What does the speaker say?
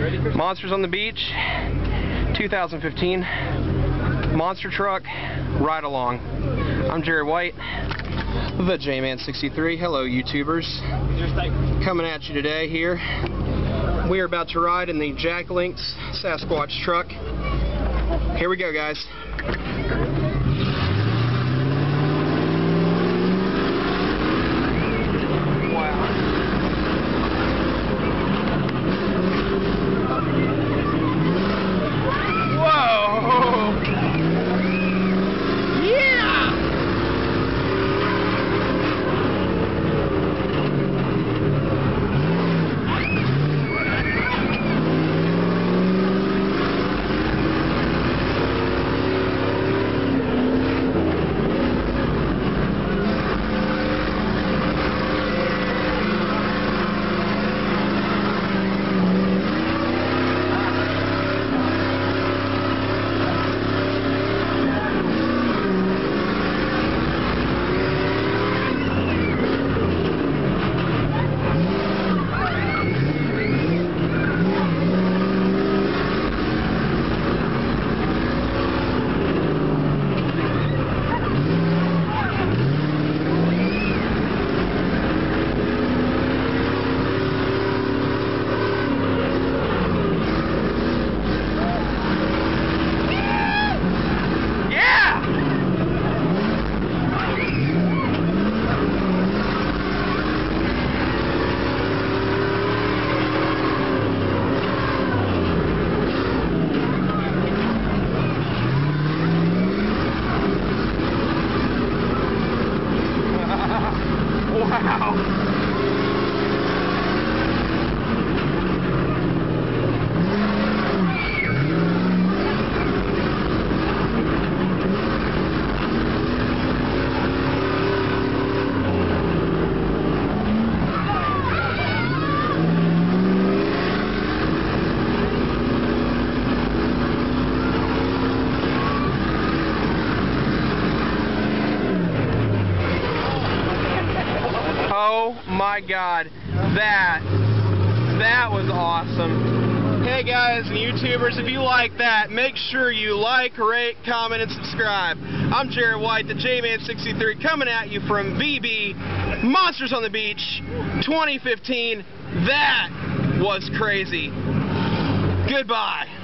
Monsters on the Beach, 2015. Monster truck, ride along. I'm Jared White, the J-Man63. Hello, YouTubers. Coming at you today here. We are about to ride in the Jack Link's Sasquatch truck. Here we go, guys. Oh my God, that was awesome. Hey guys and YouTubers, if you like that, make sure you like, rate, comment, and subscribe. I'm Jared White, the J-Man63, coming at you from VB Monsters on the Beach 2015. That was crazy. Goodbye.